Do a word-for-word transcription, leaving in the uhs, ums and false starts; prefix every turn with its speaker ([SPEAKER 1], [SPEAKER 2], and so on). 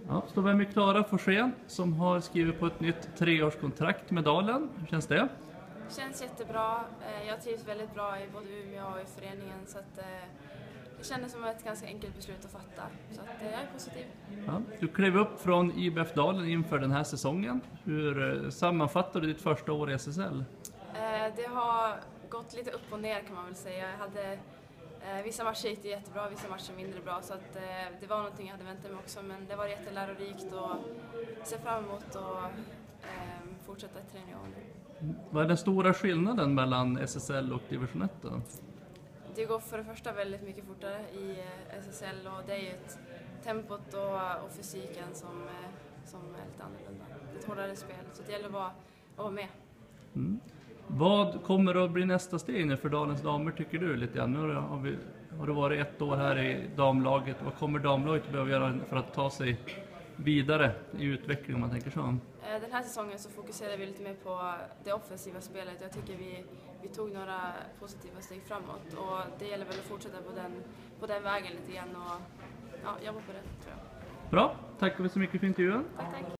[SPEAKER 1] Ja, står vi med Klara Forsén som har skrivit på ett nytt treårskontrakt med Dalen. Hur känns det?
[SPEAKER 2] Det känns jättebra. Jag trivs väldigt bra i både Umeå och i föreningen, så att det kändes som ett ganska enkelt beslut att fatta. Så att jag är positiv.
[SPEAKER 1] Ja, du klev upp från I B F Dalen inför den här säsongen. Hur sammanfattar du ditt första år i S S L?
[SPEAKER 2] Det har gått lite upp och ner kan man väl säga. Jag hade, vissa matcher gick det jättebra, vissa matcher mindre bra. Så att det var någonting jag hade väntat mig också. Men det var jättelärorikt och ser fram emot att fortsätta ett träning år nu.
[SPEAKER 1] Vad är den stora skillnaden mellan S S L och division ett då?
[SPEAKER 2] Det går för det första väldigt mycket fortare i S S L och det är ju ett tempot och, och fysiken som, som är lite annorlunda. Det är ett hårdare spel, så det gäller att vara, att vara med.
[SPEAKER 1] Mm. Vad kommer att bli nästa steg nu för Dalens damer tycker du lite grann? Nu har, vi, har det varit ett år här i damlaget. Vad kommer damlaget att behöva göra för att ta sig vidare i utveckling om man tänker så?
[SPEAKER 2] Den här säsongen så fokuserar vi lite mer på det offensiva spelet. Jag tycker vi, vi tog några positiva steg framåt och det gäller väl att fortsätta på den, på den vägen lite grann och ja, jobba på det tror jag.
[SPEAKER 1] Bra, tack så mycket för intervjun.
[SPEAKER 2] Tack, tack.